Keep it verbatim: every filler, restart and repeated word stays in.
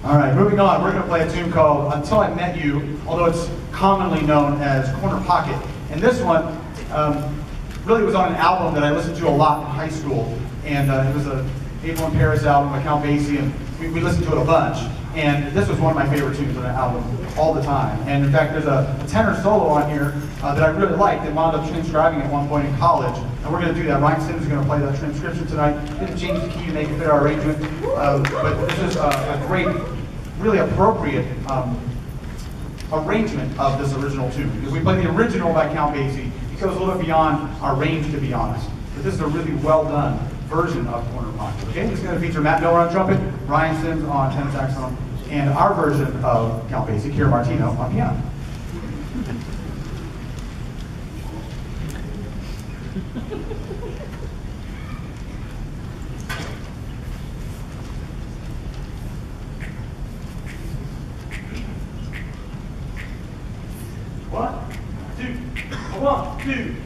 All right, moving on, we're going to play a tune called Until I Met You, although it's commonly known as Corner Pocket. And this one um, really was on an album that I listened to a lot in high school. And uh, it was a April in Paris album by Count Basie, and we, we listened to it a bunch. And this was one of my favorite tunes on that album all the time. And in fact, there's a, a tenor solo on here uh, that I really liked that wound up transcribing at one point in college. And we're going to do that. Ryan Sims is going to play that transcription tonight. Didn't change the key to make it fit our arrangement. Uh, but this is a, a great, really appropriate um, arrangement of this original tune. Because we play the original by Count Basie. It goes a little bit beyond our range, to be honest. But this is a really well done version of Corner Pocket. Okay, it's going to feature Matt Miller on trumpet, Ryan Sims on tenor saxophone, and our version of Count Basie, Kira Martino, on piano. One, two, one, two.